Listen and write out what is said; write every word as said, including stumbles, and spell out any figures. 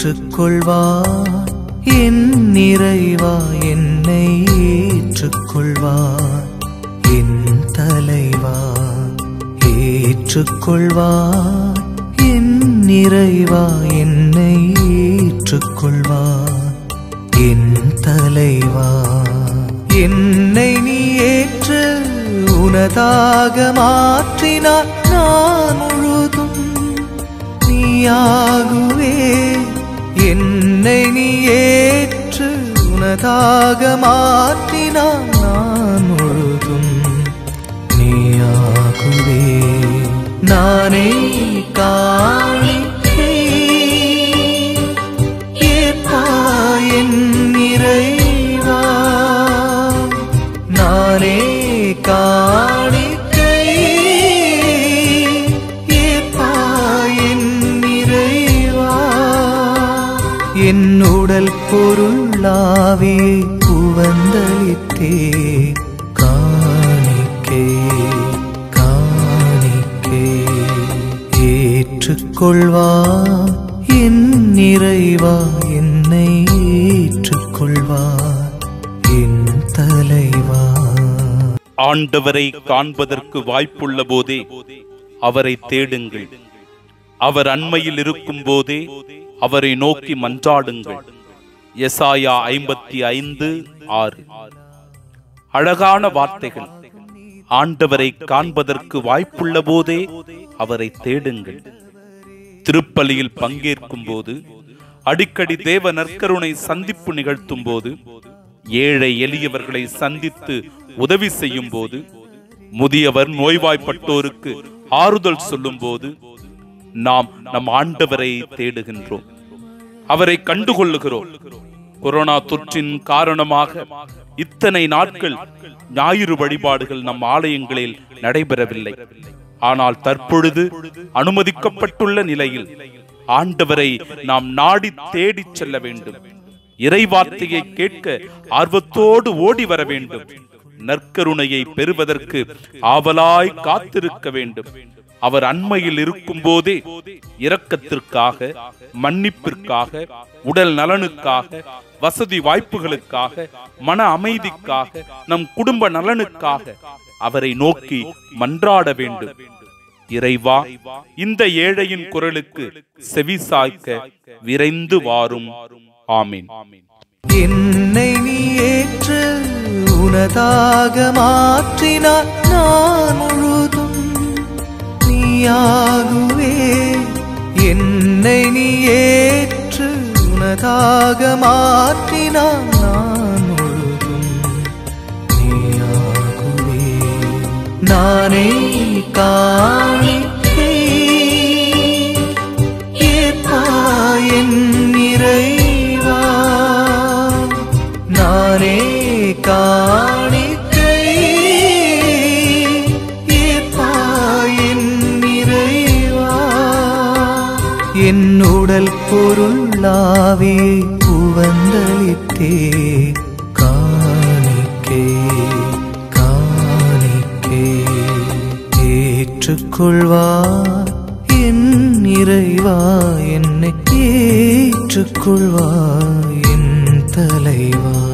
ஏற்றுக்கொள்வார். என் இறைவா என்னை ஏற்றுக்கொள்வார். என் தலைவா ஏற்றுக்கொள்வார். என் இறைவா என்னை ஏற்றுக்கொள்வார். என் தலைவா என்னை நீ ஏற்று உனதாக மாற்றினார். நான் முழுதும் நீயாகுவே. என்னை நீ ஏற்று உனதாக மாற்றினார். நான் முழுதும் நீயாகுவே. நானே காணிக்கை ஏற்பா என் இறைவா. நானே காணிக்கை ஏற்பா என் இறைவா. என் உடல் பொருளாவியை உவந்தளித்தே காணிக்கை காணிக்கை ஏற்றுக்கொள்வார். என் இறைவா என்னை ஏற்றுக்கொள்வார். என் தலைவா. ஆண்டவரை காண்பதற்கு வாய்ப்புள்ள போதே அவரை தேடுங்கள். அவர் அண்மையில் இருக்கும் போதே அவரை நோக்கி மன்றாடுங்கள். எசாயா ஐம்பத்தி ஐந்து ஆறு. அழகான வார்த்தைகள். ஆண்டவரை காண்பதற்கு வாய்ப்புள்ள போதே அவரை தேடுங்கள். திருப்பலியில் பங்கேற்கும் போது, அடிக்கடி தேவ நற்கருணை சந்திப்பு நிகழ்த்தும் போது, ஏழை எளியவர்களை சந்தித்து உதவி செய்யும் போது, முதியவர் நோய்வாய்ப்பட்டோருக்கு ஆறுதல் சொல்லும் போது நாம் நம் ஆண்டவரை தேடுகின்றோம். அவரை கண்டுகொள்ளுகிறோம். கொரோனா தொற்றின் காரணமாக இத்தனை நாட்கள் ஞாயிறு வழிபாடுகள் நம் ஆலயங்களில் நடைபெறவில்லை. ஆனால் தற்பொழுது அனுமதிக்கப்பட்டுள்ள நிலையில் ஆண்டவரை நாம் நாடி தேடி செல்ல வேண்டும். இறைவார்த்தையை கேட்க ஆர்வத்தோடு ஓடி வர வேண்டும். நற்கருணையை பெறுவதற்கு ஆவலாய் காத்திருக்க வேண்டும். அவர் அண்மையில் இருக்கும் போதே இரக்கத்திற்காக, மன்னிப்பிற்காக, உடல் நலனுக்காக, வசதி வாய்ப்புகளுக்காக, மன அமைதிக்காக, நம் குடும்ப நலனுக்காக அவரை நோக்கி மன்றாட வேண்டும். இறைவா, இந்த ஏழையின் குரலுக்கு செவி சாய்க்க விரைந்து வாரும். ஆமீன். என்னை நீ ஏற்று உனதாக மாற்றினார். நான் முழுதும் நீயாகுவே. என்னை நீ ஏற்று உனதாக மாற்றினார். நான் முழுதும் நீயாகுவே. நானே காணிக்கை ஏற்பா என் இறைவா. நானே காணிக்கை ஏற்பா என் இறைவா. என் உடல் பொருளாவியை உவந்தளித்தே காணிக்கை காணிக்கை ஏற்றுக்கொள்வார். என் இறைவா என்னை ஏற்றுக்கொள்வார். என் தலைவா.